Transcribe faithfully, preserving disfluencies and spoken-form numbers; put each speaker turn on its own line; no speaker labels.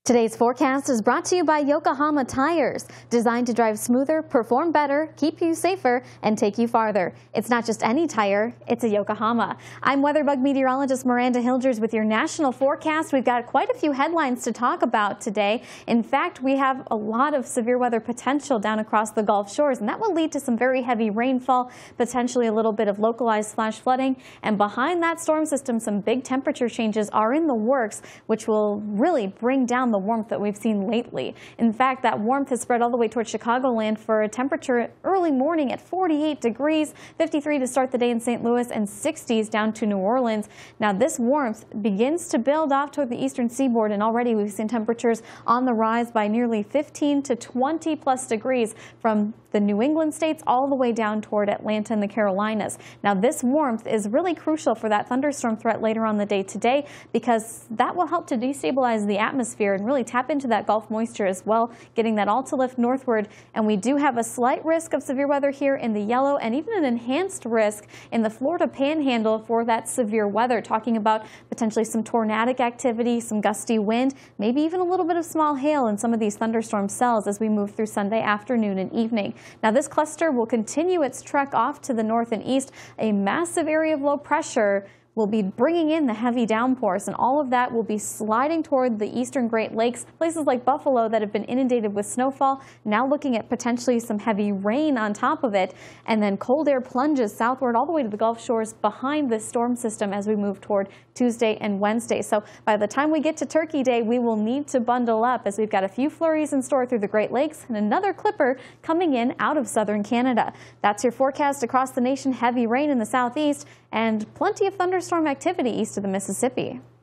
Today's forecast is brought to you by Yokohama Tires, designed to drive smoother, perform better, keep you safer, and take you farther. It's not just any tire, it's a Yokohama. I'm WeatherBug meteorologist Miranda Hilders with your national forecast. We've got quite a few headlines to talk about today. In fact, we have a lot of severe weather potential down across the Gulf Shores, and that will lead to some very heavy rainfall, potentially a little bit of localized flash flooding. And behind that storm system, some big temperature changes are in the works, which will really bring down the warmth that we've seen lately. In fact, that warmth has spread all the way towards Chicagoland for a temperature early morning at forty-eight degrees, fifty-three to start the day in Saint Louis, and sixties down to New Orleans. Now, this warmth begins to build off toward the eastern seaboard, and already we've seen temperatures on the rise by nearly fifteen to twenty plus degrees from the New England states all the way down toward Atlanta and the Carolinas. Now, this warmth is really crucial for that thunderstorm threat later on the day today, because that will help to destabilize the atmosphere and really tap into that Gulf moisture as well, getting that all to lift northward. And we do have a slight risk of severe weather here in the yellow, and even an enhanced risk in the Florida panhandle for that severe weather, talking about potentially some tornadic activity, some gusty wind, maybe even a little bit of small hail in some of these thunderstorm cells as we move through Sunday afternoon and evening. Now, this cluster will continue its trek off to the north and east. A massive area of low pressure will be bringing in the heavy downpours, and all of that will be sliding toward the eastern Great Lakes, places like Buffalo that have been inundated with snowfall, now looking at potentially some heavy rain on top of it, and then cold air plunges southward all the way to the Gulf Shores behind this storm system as we move toward Tuesday and Wednesday. So by the time we get to Turkey Day, we will need to bundle up, as we've got a few flurries in store through the Great Lakes and another clipper coming in out of southern Canada. That's your forecast across the nation. Heavy rain in the southeast and plenty of thunderstorm activity east of the Mississippi.